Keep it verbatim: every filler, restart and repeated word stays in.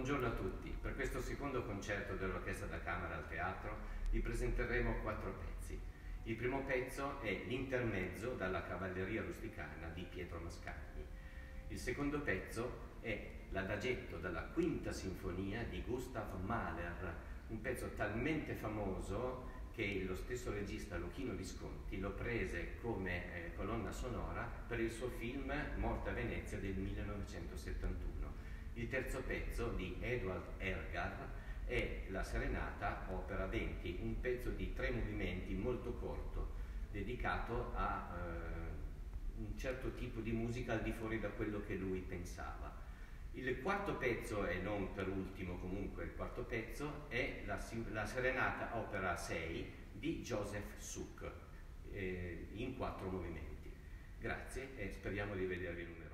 Buongiorno a tutti. Per questo secondo concerto dell'Orchestra da Camera al Teatro vi presenteremo quattro pezzi. Il primo pezzo è l'intermezzo dalla Cavalleria Rusticana di Pietro Mascagni. Il secondo pezzo è l'adagetto dalla Quinta Sinfonia di Gustav Mahler, un pezzo talmente famoso che lo stesso regista Luchino Visconti lo prese come eh, colonna sonora per il suo film Morte a Venezia del millenovecentosettantuno. Il terzo pezzo di Edward Elgar è la Serenata opera venti, un pezzo di tre movimenti molto corto, dedicato a eh, un certo tipo di musica al di fuori da quello che lui pensava. Il quarto pezzo, e non per ultimo comunque il quarto pezzo, è la, la Serenata opera sei di Joseph Suk, eh, in quattro movimenti. Grazie e speriamo di vedervi numerosi.